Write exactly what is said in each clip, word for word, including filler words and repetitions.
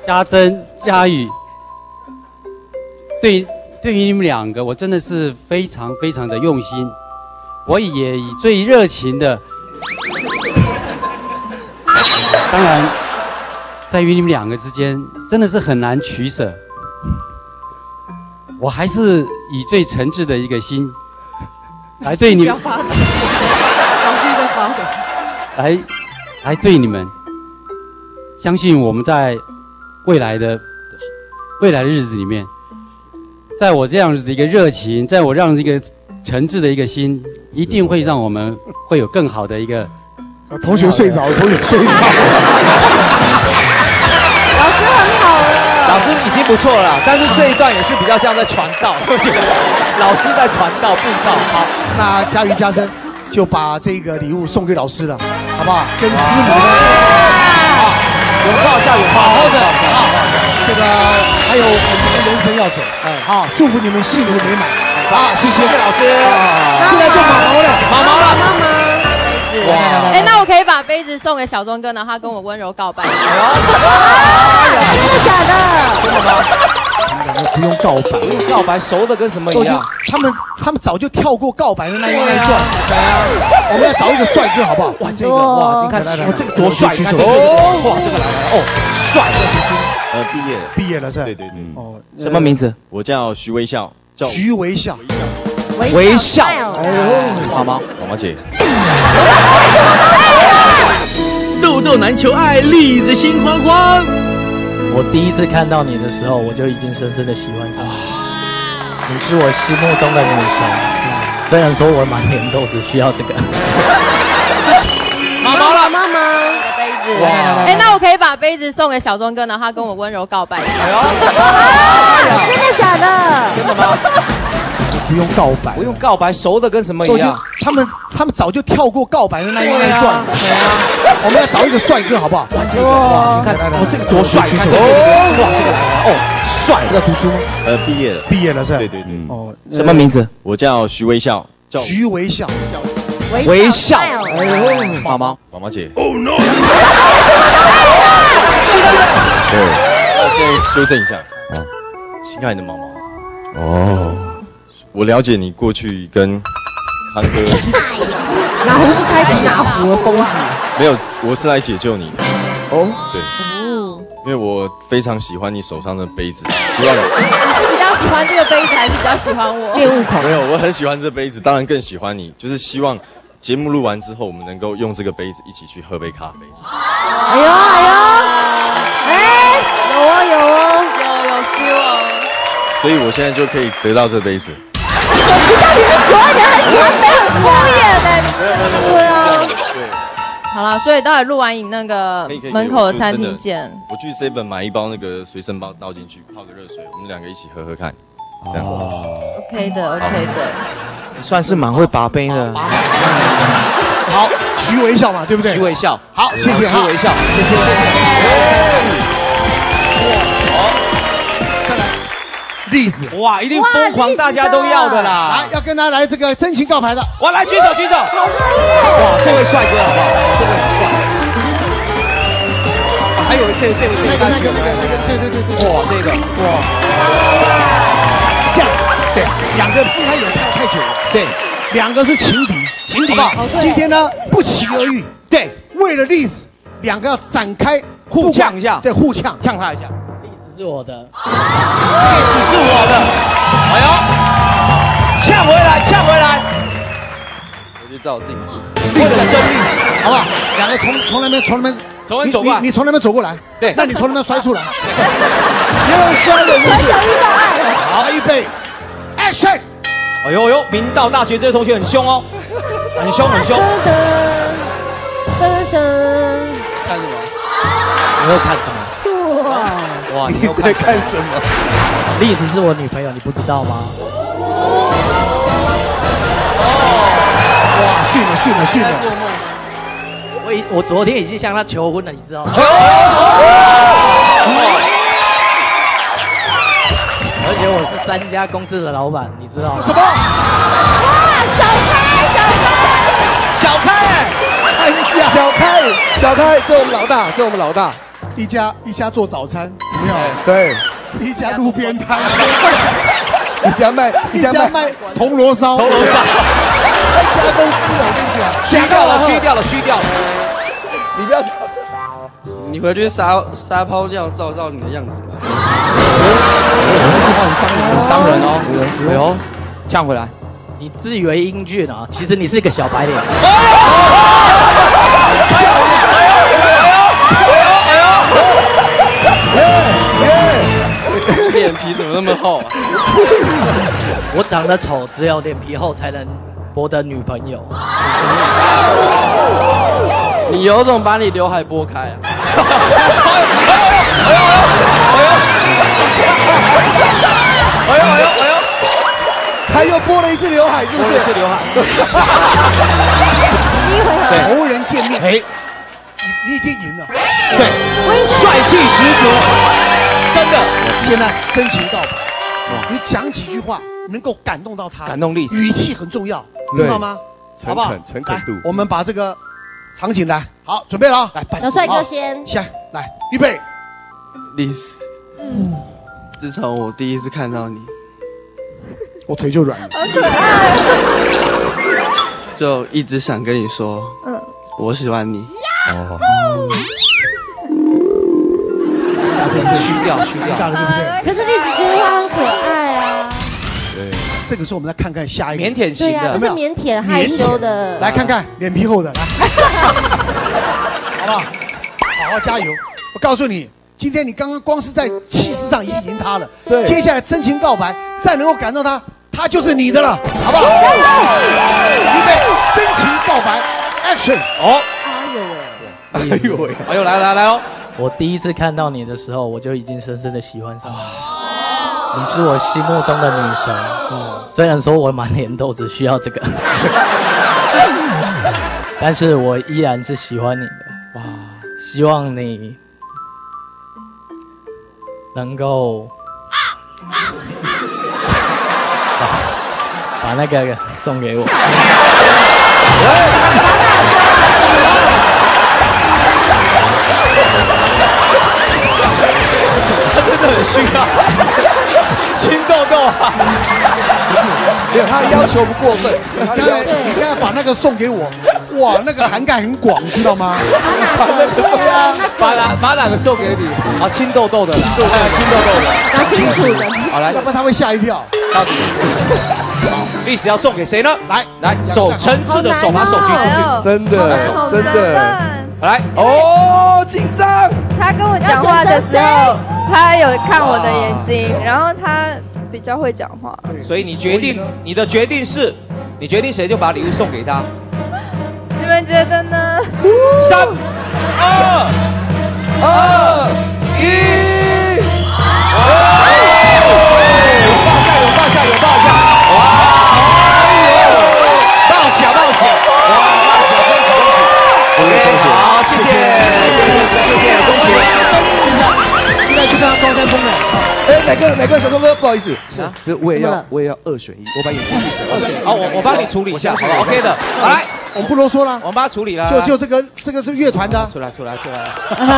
家珍、佳宇，对对于你们两个，我真的是非常非常的用心，我也以最热情的，当然，在于你们两个之间，真的是很难取舍。我还是以最诚挚的一个心，来对你们， 不要发抖，老师在发抖， 来来对你们。相信我们在未来的未来的日子里面，在我这样子的一个热情，在我这样一个诚挚的一个心，一定会让我们会有更好的一个。 同学睡着，同学睡着。 老师很好了， 老师已经不错了，但是这一段也是比较像在传道，老师在传道布道。好， 那佳瑜、家珍就把这个礼物送给老师了，好不好？跟师母呢， 拥抱一下，拥抱， 好好的啊！这个还有很长的人生要走，哎，好，祝福你们幸福美满。好，谢谢， 谢谢老师。 现在就毛毛了， 毛毛了， 妈妈。 哎，那我可以把杯子送给小钟哥，然后他跟我温柔告白。 真的假的？ 真的吗？ 不用告白， 不用告白，熟的跟什么一样？ 他们他们早就跳过告白的那一那一段。对啊，我们要找一个帅哥，好不好？ 哇，这个哇，你看，哇，这个多帅！你看这个，哇，这个来了，哦，帅！ 呃，毕业了， 毕业了是吧？ 对对对。 哦， 什么名字？ 我叫徐微笑。 徐微笑。 微笑。哎呦，毛毛， 毛毛姐。 豆豆难求爱，栗子心慌慌。 我第一次看到你的时候，我就已经深深的喜欢上你。你是我心目中的女神。虽然说我满脸痘子，需要这个。 毛毛了， 妈妈的杯子。哎，那我可以把杯子送给小钟哥，然后他跟我温柔告白。 真的假的？ 真的吗？ 不用告白， 不用告白，熟的跟什么一样？ 他们他们早就跳过告白的那一那一段。对啊，我们要找一个帅哥，好不好？ 哇，这个哇，你看，哇，这个多帅！你看这个，哇，这个来了，哦，帅！ 在读书吗？ 呃，毕业了， 毕业了是吧？ 对对对。 哦， 什么名字？ 我叫徐微笑。 徐微笑。 微笑。哎呦，毛毛， 毛毛姐。 Oh no！ 对，我现在修正一下。亲爱的毛毛。哦。 我了解你过去跟康哥拿胡子开启拿胡的疯子， 没有，我是来解救你的。 哦， 对，因为我非常喜欢你手上的杯子，希望你是比较喜欢这个杯子，还是比较喜欢我？ 业务口没有，我很喜欢这杯子，当然更喜欢你，就是希望节目录完之后，我们能够用这个杯子一起去喝杯咖啡。 哎呦哎呦，哎，有哦有哦， 有有 feel 哦。 所以我现在就可以得到这杯子。 你到底是喜欢人还是喜欢杯子？敷衍的，对啊。 对。 好了，所以待会录完影那个门口的餐厅见。 我去 seven 买一包那个随身包倒进去，泡个热水，我们两个一起喝喝看，这样。 OK 的 OK 的。 算是蛮会拔杯的。 好，徐微笑嘛，对不对？ 徐微笑。 好，谢谢哈。 徐微笑， 谢谢谢谢。 栗子哇，一定疯狂，大家都要的啦！ 来，要跟他来这个真情告白的， 哇，来举手举手！ 好热烈！ 哇，这位帅哥好不好？这位很帅。啊，还有这这位这位那个那个那个那个，对对对对， 哇，这个哇， 这样子，对，两个分开有太太久了， 对， 两个是情敌， 情敌， 好不好？今天呢不期而遇， 对， 为了栗子，两个要展开互呛一下， 对，互呛， 呛他一下。 是我的， 历史是我的，哎呦，呛回来，呛回来， 我就照镜子， 为了争历史， 好不好？两个从从那边从那边从那边走过来， 你从那边走过来， 对， 那你从那边摔出来， 又摔了， 很想遇到爱。 好，预备 ，action！ 哎呦呦，明道大学这位同学很凶哦，很凶很凶。看什么？ 你会看什么？ 哇， 你在看什么？ 历史是我女朋友，你不知道吗？ 哇，训了训了训了！ 我已我昨天已经向她求婚了，你知道吗？而且我是三家公司的老板，你知道吗？ 什么？ 哇，小开， 小开， 三家， 小开，小开，这我们老大，这我们老大。 一家一家做早餐，有没有？ 对， 一家路边摊， 一家卖一家卖铜锣烧， 铜锣烧， 三家公司的，我跟你讲， 虚掉了，虚掉了，虚掉了。你不要， 你回去撒撒泡尿照照你的样子吧。 这句话很伤人， 很伤人哦。哎呦，呛回来。 你自以为英俊啊，其实你是一个小白脸。 脸皮怎么那么厚啊？ 我长得丑，只有脸皮厚才能博得女朋友。 你有种把你刘海拨开啊！ 哎呦哎呦哎呦！ 他又拨了一次刘海，是不是？ 拨了一次刘海。 第一回合， 仇人见面， 哎， 你你已经赢了。 对，帅气十足，真的。 现在真情告白，你讲几句话能够感动到他， 感动力， 语气很重要，知道吗？好不好？ 诚恳度。 我们把这个场景来，好，准备了啊！来， 小帅哥先， 先来，预备。 丽丝，嗯，自从我第一次看到你， 我腿就软了， 好可爱， 就一直想跟你说，嗯，我喜欢你。 哦。 虚掉，虚掉， 大了对不对？ 可是丽子觉得他很可爱啊。 对，这个时候我们再看看下一个腼腆型的， 对啊，是腼腆害羞的。 来看看脸皮厚的，来，好不好？好好加油！我告诉你，今天你刚刚光是在气势上已经赢他了， 对， 接下来真情告白，再能够感动他，他就是你的了，好不好？ 加油！ 预备，真情告白 ，Action！ 哦， 哎呦喂， 哎呦，来来来哦！ 我第一次看到你的时候，我就已经深深的喜欢上你。你是我心目中的女神。嗯，虽然说我满脸痘子，需要这个，但是我依然是喜欢你的。哇，希望你能够把把那个送给我。 他真的很需要亲豆豆啊！ 不是，没有，他的要求不过分。 你刚才你刚才把那个送给我，哇，那个涵盖很广，知道吗？ 把那个送啊，把哪把哪个送给你？好，亲豆豆的啦，亲豆豆的， 拿清楚的。 好来， 要不然他会吓一跳。 到底历史要送给谁呢？ 来来，手诚挚的手把手举出去， 真的真的。 来哦，紧张。 他跟我讲话的时候，他有看我的眼睛，然后他比较会讲话。 所以你决定，你的决定是，你决定谁就把礼物送给他。 你们觉得呢？ 三、二、二、一，拥抱下，拥抱下，拥抱下，哇！抱起啊，抱起！哇，抱起！恭喜恭喜 ！OK， 好，谢谢，谢谢，恭喜！ 现在现在就看他高山峰了。 哎，哪个哪个小钟哥，不好意思，是啊，这我也要我也要二选一，我把眼睛闭起来。二选一， 好，我我帮你处理一下，好 OK 的。好来， 我们不啰嗦了， 我们把它处理了。 就就这个这个是乐团的， 出来出来出来。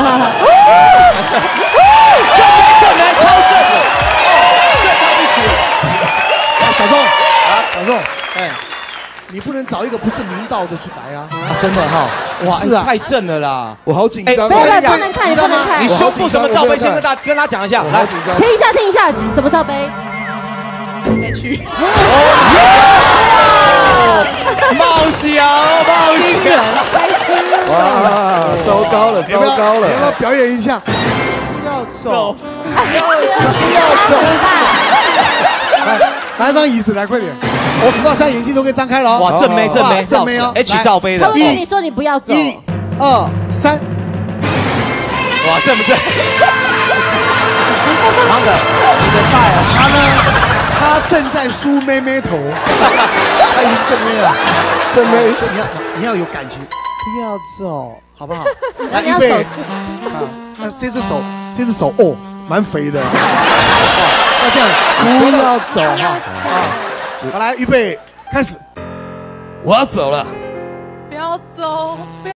正妹正妹超正的，正到不行。 小钟啊， 小钟， 哎。 你不能找一个不是明道的去来啊！ 真的哈， 哇，是啊， 太正了啦！ 我好紧张， 不能看，不能看，你不能看。 你胸部什么罩杯？先跟大跟他讲一下，来， 听一下，听一下，什么罩杯？ 没去。 冒险，冒险， 开心！ 哇，糟糕了，糟糕了！ 你要不要表演一下？不要走，不要不要走！来，拿张椅子来，快点！我数到三，眼睛都可以张开了哦。 哇，正妹，正妹， 正妹哦 ！H 罩杯的。 他会跟你说你不要走。 一、二、三。 哇，正不正？唐哥，你的菜啊？ 他呢？他正在梳妹妹头，他已经正妹了。 正妹， 所以你要你要有感情，不要走，好不好？来， 你要手势啊，那这只手，这只手哦，蛮肥的。要这样，不要走哈啊！好，来，预备，开始。 我要走了。 不要走。